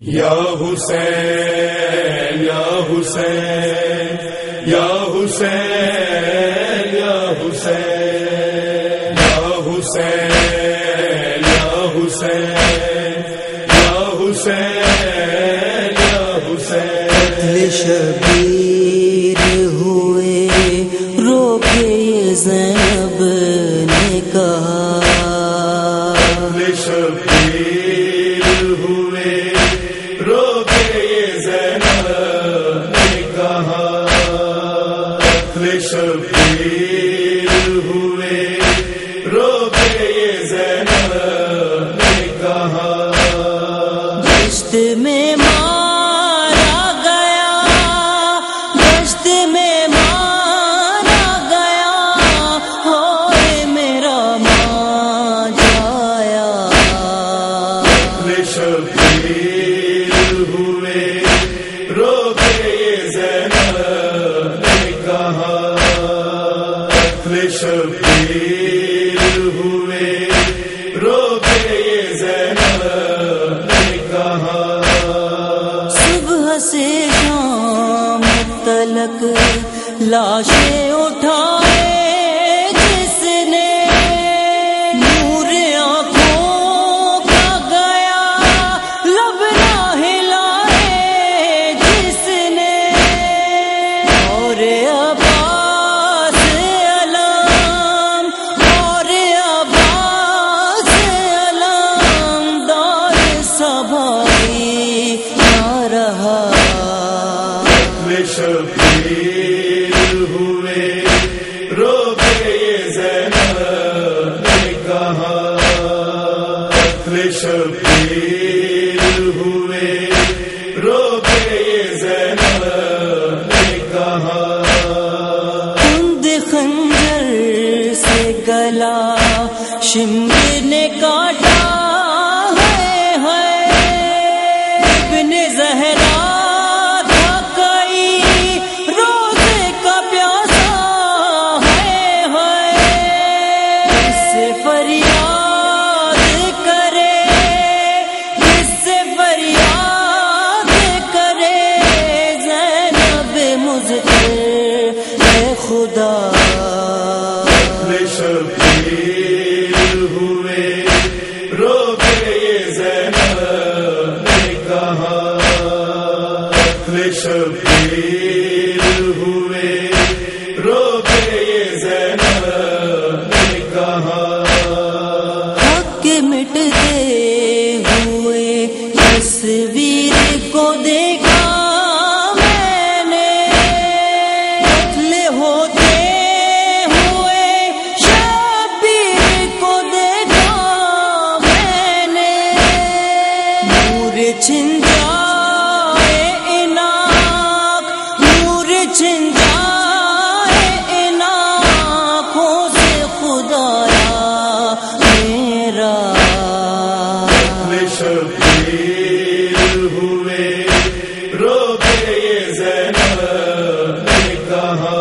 یا حسین یا حسین یا حسین یا حسین یا حسین یا حسین یا حسین یا حسین شبیر ہوئے رو کے یہ زینب نے کہا شبیر ہوئے رو کے یہ زینب نے کہا شبیر ہوئے رو کے یہ زینب نے کہا دشت میں مارا گیا دشت میں مارا گیا ہوئے میرا ماں جایا شبیر ہوئے رو کے یہ زینب نے کہا شبیر ہوئے رو کے یہ زینب نے کہا صبح سے شام تلک لاشیں اٹھائے جس نے نور آنکھوں کا گیا لب نہ ہلائے جس نے اور عباس علم اور عباس علم دار سبھائی نہ رہا شبیر ہوئے رو کے یہ زینب نے کہا شبیر ہوئے رو کے یہ زینب نے کہا کند خنجر سے گلا شمر نے کاٹا ہے ابن زہرا تھا کئی روز کا پیاسا ہے اس سے فریاد کرے اس سے فریاد کرے زینب مضطر اے خدا شبیر ہوئے رو کے یہ زینب نے کہا شبیر ہوئے رو کے یہ زینب نے کہا حق مٹتے ہوئے تصویر کو دیکھا میں نے قتل ہوتے ہوئے شبیر کو دیکھا میں نے نور چھن جائے اناق نور چھن جائے اناقوں سے خدایا میرا شبیر ہوئے رو کے یہ زینب نے کہا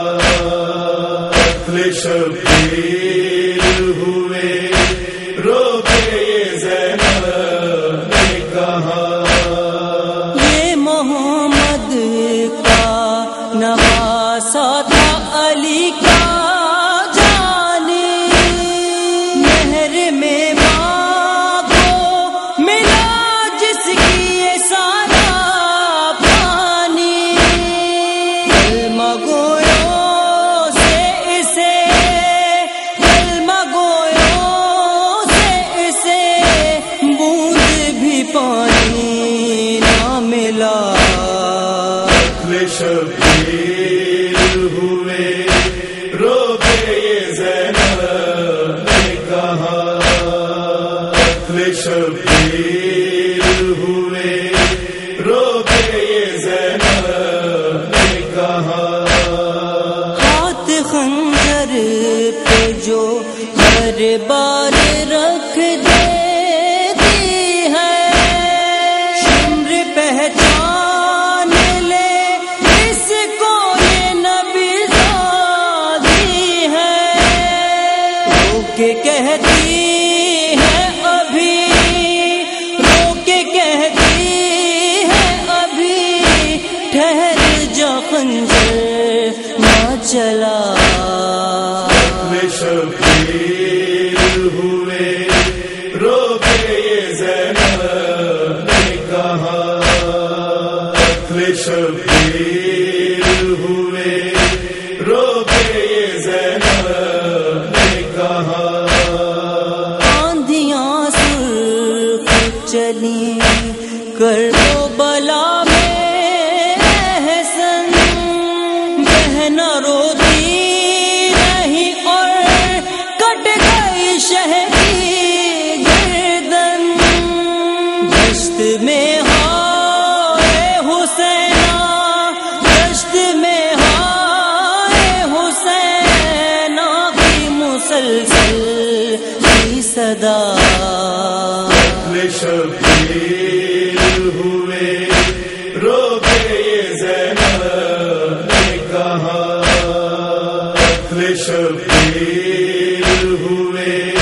شبیر ہوئے رو کے یہ زینب نے کہا یہ محمد کا نواسا تھا علی کا جانی نہر میں ماں کو ملا جس کی یہ سارا پانی کلمہ گویوں سے اسے کلمہ گویوں سے اسے بوند بھی پانی نہ ملا شبیر ہوئے رو کے یہ زینب نے کہا شبیر ہوئے رو کے یہ زینب نے کہا ہاتھ خنجر پہ جو ہر بار رکھ دیتی ہے شمر پہچان لے اس چلا شبیر ہوئے رو کے یہ زینب نے کہا شبیر ہوئے رو کے یہ زینب نے کہا آندھیاں سرخ چلی کربلا میں احسن بہنا روتی نہیں اور کٹ گئی شہر کی گردن دشت میں ہائے حسینہ دشت میں ہائے حسینہ کی مسلسل کی صدا شبیر ہوئے رو کے یہ زینب نے کہا شبیر ہوئے